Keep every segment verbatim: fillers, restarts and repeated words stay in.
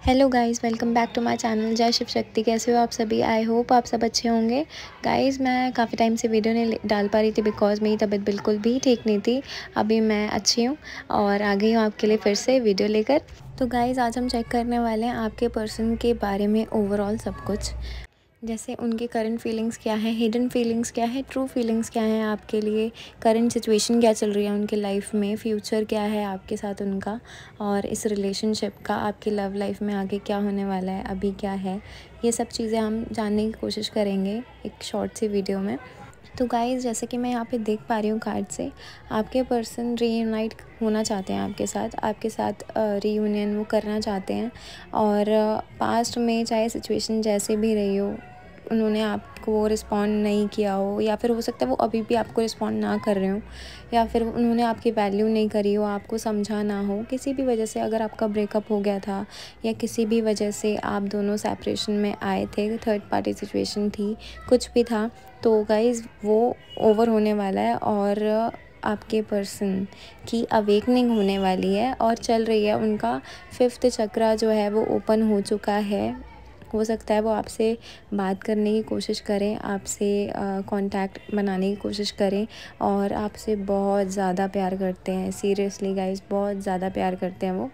Hello guys, welcome back to my channel Jai Shiv शक्ति। कैसे हो आप सभी? आई होप आप सब अच्छे होंगे। गाइस, मैं काफ़ी टाइम से वीडियो नहीं डाल पा रही थी बिकॉज मेरी तबीयत बिल्कुल भी ठीक नहीं थी। अभी मैं अच्छी हूँ और आ गई हूँ आपके लिए फिर से वीडियो लेकर। तो गाइस, आज हम चेक करने वाले हैं आपके पर्सन के बारे में ओवरऑल सब कुछ, जैसे उनके करंट फीलिंग्स क्या है, हिडन फीलिंग्स क्या है, ट्रू फीलिंग्स क्या हैं आपके लिए, करंट सिचुएशन क्या चल रही है उनके लाइफ में, फ्यूचर क्या है आपके साथ उनका, और इस रिलेशनशिप का आपकी लव लाइफ में आगे क्या होने वाला है, अभी क्या है। ये सब चीज़ें हम जानने की कोशिश करेंगे एक शॉर्ट सी वीडियो में। तो गाइस, जैसे कि मैं यहाँ पे देख पा रही हूँ कार्ड से, आपके पर्सन रीयूनाइट होना चाहते हैं आपके साथ आपके साथ रीयूनियन वो करना चाहते हैं। और पास्ट में चाहे सिचुएशन जैसे भी रही हो, उन्होंने आपको रिस्पॉन्ड नहीं किया हो, या फिर हो सकता है वो अभी भी आपको रिस्पॉन्ड ना कर रहे हो, या फिर उन्होंने आपकी वैल्यू नहीं करी हो, आपको समझा ना हो, किसी भी वजह से अगर आपका ब्रेकअप हो गया था या किसी भी वजह से आप दोनों सेपरेशन में आए थे, थर्ड पार्टी सिचुएशन थी, कुछ भी था, तो गाइज़ वो ओवर होने वाला है और आपके पर्सन की अवेकनिंग होने वाली है और चल रही है। उनका फिफ्थ चक्रा जो है वो ओपन हो चुका है। हो सकता है वो आपसे बात करने की कोशिश करें, आपसे कांटेक्ट बनाने की कोशिश करें और आपसे बहुत ज़्यादा प्यार करते हैं। सीरियसली गाइस, बहुत ज़्यादा प्यार करते हैं वो।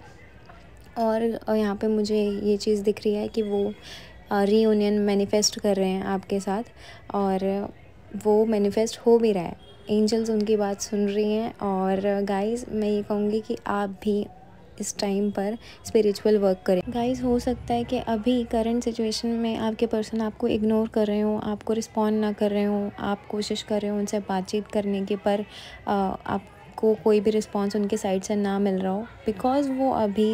और यहाँ पे मुझे ये चीज़ दिख रही है कि वो रीयूनियन मैनिफेस्ट कर रहे हैं आपके साथ, और वो मैनिफेस्ट हो भी रहा है। एंजल्स उनकी बात सुन रही हैं। और गाइस, मैं ये कहूँगी कि आप भी इस टाइम पर स्पिरिचुअल वर्क करें। गाइस, हो सकता है कि अभी करंट सिचुएशन में आपके पर्सन आपको इग्नोर कर रहे हो, आपको रिस्पॉन्ड ना कर रहे हो, आप कोशिश कर रहे हो उनसे बातचीत करने की, पर आ, आपको कोई भी रिस्पॉन्स उनके साइड से ना मिल रहा हो, बिकॉज़ वो अभी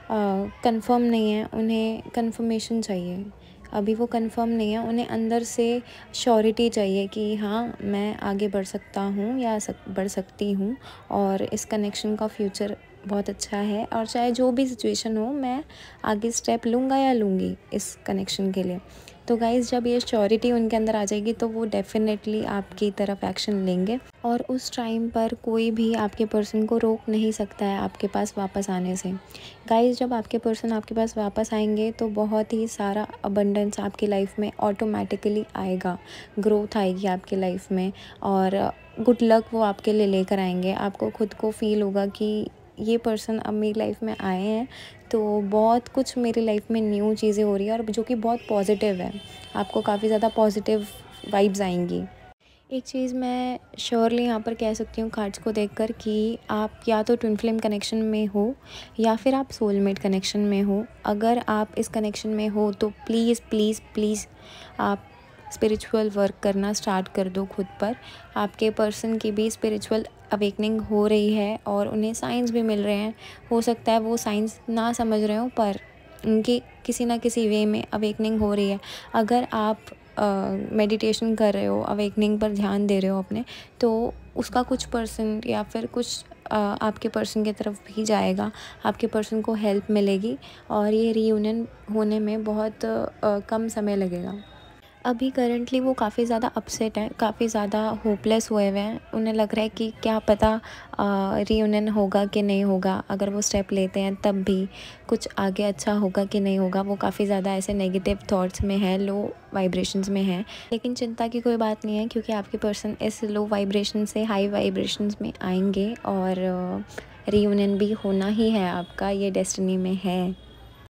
कंफर्म नहीं है। उन्हें कंफर्मेशन चाहिए, अभी वो कंफर्म नहीं है। उन्हें अंदर से श्योरिटी चाहिए कि हाँ, मैं आगे बढ़ सकता हूँ या सक, बढ़ सकती हूँ, और इस कनेक्शन का फ्यूचर बहुत अच्छा है, और चाहे जो भी सिचुएशन हो, मैं आगे स्टेप लूँगा या लूँगी इस कनेक्शन के लिए। तो गाइज़, जब ये श्योरिटी उनके अंदर आ जाएगी तो वो डेफ़िनेटली आपकी तरफ एक्शन लेंगे, और उस टाइम पर कोई भी आपके पर्सन को रोक नहीं सकता है आपके पास वापस आने से। गाइज़, जब आपके पर्सन आपके पास वापस आएंगे तो बहुत ही सारा अबंडेंस आपकी लाइफ में ऑटोमेटिकली आएगा, ग्रोथ आएगी आपकी लाइफ में, और गुड लक वो आपके लिए लेकर आएंगे। आपको खुद को फील होगा कि ये पर्सन अब मेरी लाइफ में आए हैं तो बहुत कुछ मेरी लाइफ में न्यू चीज़ें हो रही है, और जो कि बहुत पॉजिटिव है। आपको काफ़ी ज़्यादा पॉजिटिव वाइब्स आएंगी। एक चीज़ मैं श्योरली यहाँ पर कह सकती हूँ कार्ड्स को देखकर कि आप या तो ट्विन फ्लेम कनेक्शन में हो या फिर आप सोलमेट कनेक्शन में हो। अगर आप इस कनेक्शन में हो तो प्लीज़ प्लीज़ प्लीज़ आप स्पिरिचुअल वर्क करना स्टार्ट कर दो खुद पर। आपके पर्सन की भी स्पिरिचुअल अवेकनिंग हो रही है और उन्हें साइंस भी मिल रहे हैं। हो सकता है वो साइंस ना समझ रहे हो, पर उनकी किसी ना किसी वे में अवेकनिंग हो रही है। अगर आप मेडिटेशन uh, कर रहे हो, अवेकनिंग पर ध्यान दे रहे हो अपने, तो उसका कुछ पर्सन या फिर कुछ uh, आपके पर्सन की तरफ भी जाएगा, आपके पर्सन को हेल्प मिलेगी, और ये रीयूनियन होने में बहुत uh, कम समय लगेगा। अभी करंटली वो काफ़ी ज़्यादा अपसेट हैं, काफ़ी ज़्यादा होपलेस हुए हुए हैं। उन्हें लग रहा है कि क्या पता रीयूनियन होगा कि नहीं होगा, अगर वो स्टेप लेते हैं तब भी कुछ आगे अच्छा होगा कि नहीं होगा। वो काफ़ी ज़्यादा ऐसे नेगेटिव थॉट्स में है, लो वाइब्रेशंस में है। लेकिन चिंता की कोई बात नहीं है, क्योंकि आपके पर्सन इस लो वाइब्रेशन से हाई वाइब्रेशंस में आएंगे, और रीयूनियन भी होना ही है आपका, ये डेस्टिनी में है।